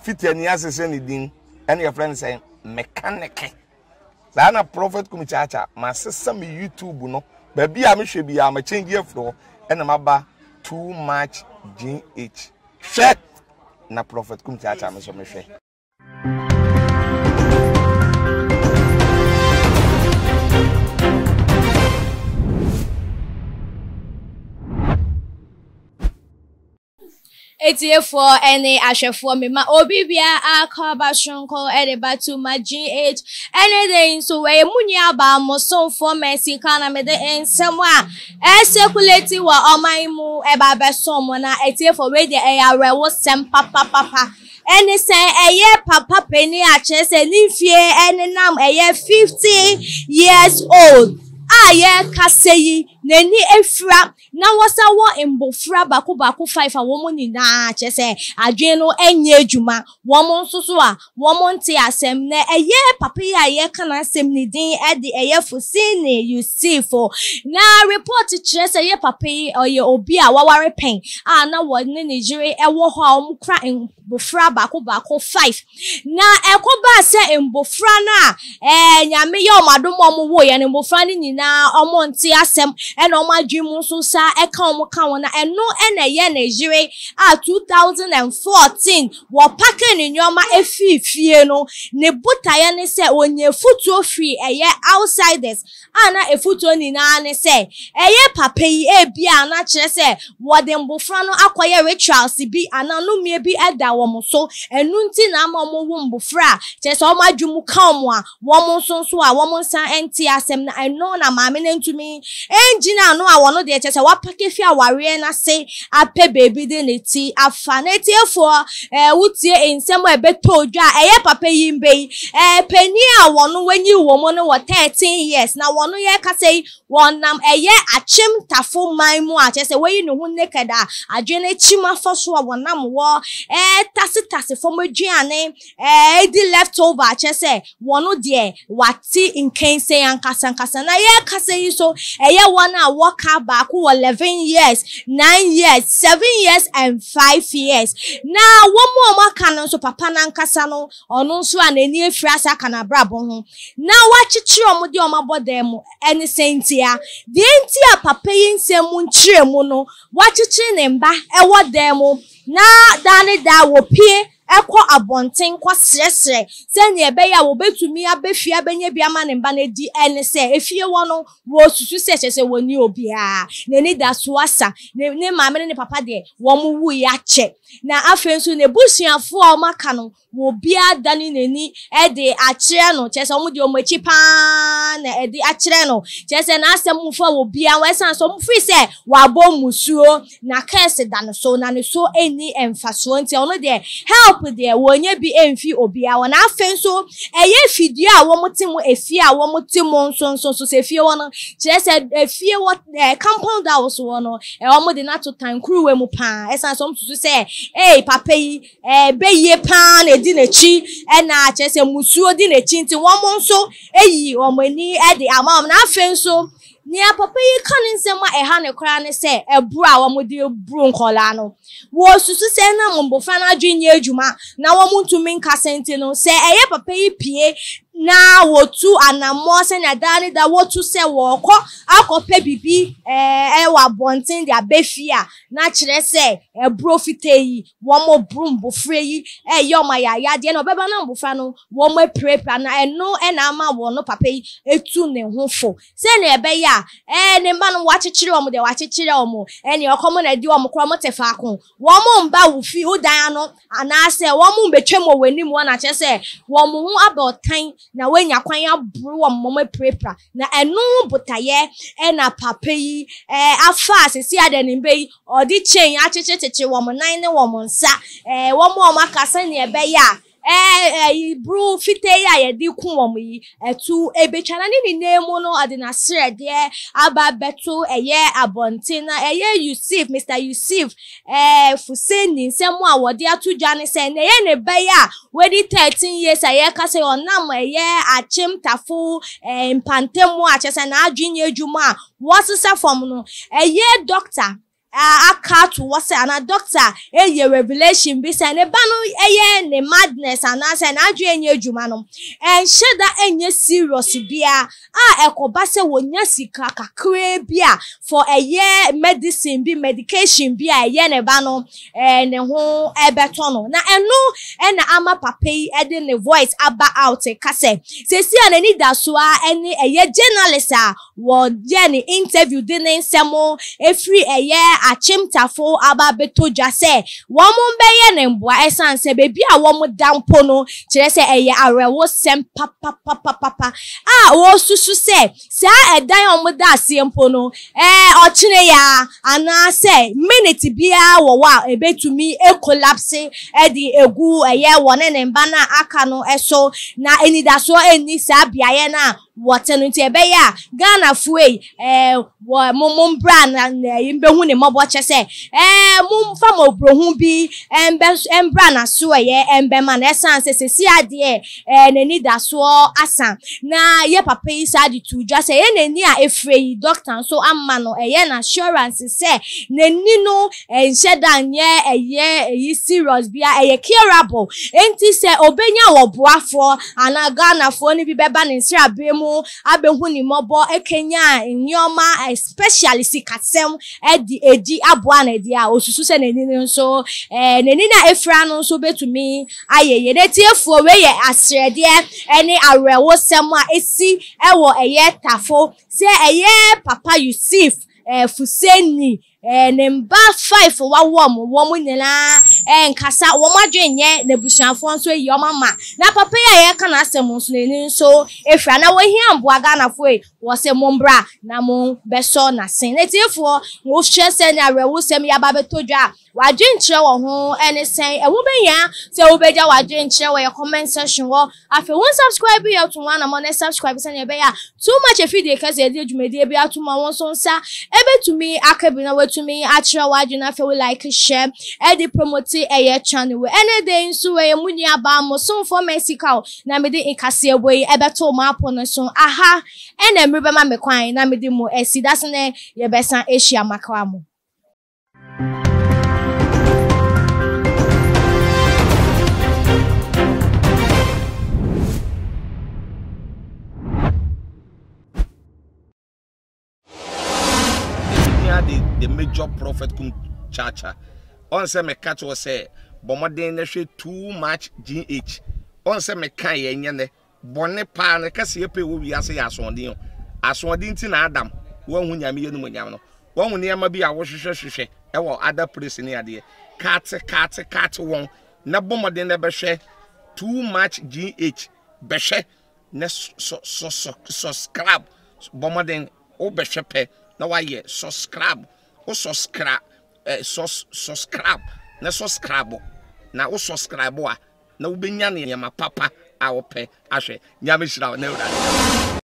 fitani asese ni din and your friend say mechanic na prophet kumichacha ma sesa me YouTube no ba bia me hwe bia ma change afro and ma ba too much GH shit na prophet kumichacha me so me hwe for any ashe for me ma obibia akaba shonko edeba to my GH anything so we munya ba mo so for mercy kana me de ensemwa circulate wa omaimu eba be so mo na etie for we de eya wo sem papa any say eye papa penny a chese ni fie any nam eye 50 years old aye kaseyi neni efra na wasa wo embofra bako 5 a wo ni na chese adwen no enye adwuma wo mo nsoso a wo mo nte asem na eye papa ya ye kana asem ni din e de eye fosini you see for na report chese ye papa oye obi a waware pen na wo ni Nigeria e wo ho a wo kra embofra bako 5 na ekoba se embofra na nyame ye omadomo mo wo ye embofra ni na omo nte asem e na omadwum so sa e ka omo ka wona eno na ye Nigeria 2014 wo pake ni nyoma efifie no ne botaye ne se onye futuo free eye outsiders ana efutuo ni na ne se eye papa yi bia na kire se wo de mbofra no akoye rituals bi ana no mie bi eda wo mo so enu nti na ama mo wo mbofra kire se omadwum ka omo a wo mo so a wo mo nsan enti asem na eno na maame ne ntumi engina no a wono de kire se wa pake fi aware na se ape baby de neti afa neti efo wutie ensem ebeto odwa eye papa yi mbe peni a wono wanyi wo mo no 13 years na wono ye ka sei wonam eye achim tafo man mu a kire se wayi no hu naked a adwene chima foso a wonam wo tase fom aduane di leftover kire se wono de wati inkense yankasa na ye ka sei so eye wona waka back 11 years 9 years 7 years and 5 years na womo maka no so papa na nkasa no ono nso anani efrasa kana brabo ho na wachichi omode omabodem eni sentia de ntia papa yinsemu nchiremu no wachichi ne mba ewodem na dane da wopie ekwo abonten kwa sresre se ne ebe ya wo betumi abefi abenye bia ma ne mba na di ene se efie wono wo susu se chese woni obia ne ni da so asa ne maame ne papa de wo mu wu ya che na afensu ne busuafo o maka no wo bia dani neni e de akire no chese o mu de o machi pa na e de akire no chese na asem mu fa wo bia we san so mu free se wa bo musuo na kese da no so na ne so eni emfaso nti ono de help there wonye bi emfi obia wona afenso eye fidie a wo motemu efie a wo motemu nso se fie wono chese efie what compound house wono wo mo de na to tan kruwe mu pa esan so mtutu se papa yi beye pa na di nachi na chese musuo di nachi nti wo mo nso eyi wo mani e de amam na afenso ni papa yi kan nsema ha ne kra ne se ebru a wo de bru nkola no wo susu se na mbofra na adwenye adwuma na wo ntumi nkasente no se eye papa yi pie na wotu anamo se na dani da wotu se wo ko akope bibi wa bonten dia befia na kire se ebro fiteyi wo mo brumbo freyi yoma ya de no beba na mbofra no wo mo prepare na eno na ama wo no papa yi etu ne hofo se na ebe ya ne mba no wachechire wo mo de wachechire wo mo ne okomo na di wo mo kro mo tefa akon wo mo mba wo fi udan no ana se wo mo betwem wo anim wo na kire se wo mo hu abotan na wenya kwan abru wo mo prepare na eno botaye na papa yi afa asesi adanimbe yi odi chen achechecheche wo mo nan ne wo mo nsa wo mo makasa ne ebe ya bru fite ya ye di kun wo mo yi etu ebetwana ni nemu no adina srede aba beto eye abontina eye Yusuf Mr. Yusuf Fuseni nsemu a wode atudwa ne se ne ye ne be ya wedi 13 years aye ka se onam eye achim tafu mpantemu a chese na adwinye adwuma wosesa fom no eye doctor aka to wose ana doctor eye revelation bi say ne ba no eye ne madness ana say na adwe enye adwuma no enhye da enye serious bia ekoba say wonya sika kakra bia for eye medicine bi medication bia eye ne ba no ne ho ebeto no na eno na ama papa yi ede ne voice aba out ka say sesi anani da so ene eye journalist wo je ne interview de ne nsemo efri eye achimtafo aba betoja se womo beye ne mboa esanse bebi a womo dampo no kire se eye arewo sem papa wo susu se sa edan omo da asempo no ochine ya ana se minute bia wo wa ebetumi collapse edi egu eye wone ne mba na aka no eso na enidaso eni sa biaye na wote no nti ebe ya Ghana fuei wo mum bra na imbe hu ne mobo chese mum fam obrohu bi embra na so ye embe ma na esanse sesi ade nani da so asan na ye papa yi sa di tu just ye nani a efrei doctor so amma no ye na assurance se nani no enheda nye eye serious bia eye curable enti se obenya wo boafo ana Ghana fo ni bi beba ne nsira bemu abehu ni mobo ekenya nyoma especially sikasem edi aboa na edi a osusu se nani nso nani na efra no so betumi ayeye netiefu we ye asrede ene arewo sem a esi ewo eye tafo se eye papa Yusuf Fuseni nemba 5 wom nyina nkasa wom adwenye na busuafo nso yi omama na papa ya ka na asem nso neni nso efra na wohia mboa Ghana fo wo se mombra na mo beso na sen netiefu wo hwese na arewo sem ya ba betodwa wadwenkyere wo ho ene sen ewo benya se wo beja wadwenkyere wo comment section wo afi won subscribe ya to one na subscribe se na be ya too much efide ka se edi adwumedi bi atuma won so nsa ebetumi akabina wetumi achira wadwuna fe we like share edi promote eye channel we ene dey nso we muni aba mo so for Mexico na me de ikase eboyi ebeto ma apono so aha ene mrebe ma me kwan na me de mo esi dasene ye besan Asia makawa mo the major prophet kum chacha on say me catch was say bomodin na hwe too much gh on say me kan ye nyene bone pa na kase ye pe wo wi ase ya asodin ti na adam wo hu nyame ye no nyam no wo hu ne ma bi a wo hwehwehwehwe e wo other place ne ade kat won na bomodin na be hwe too much gh be hwe na subscribe bomodin o be hwe pe na wa ye subscribe o subscribe subscribe na subscribe na o subscribe a na wo benya ne ma papa a wo pe ahwe nyame hira na ura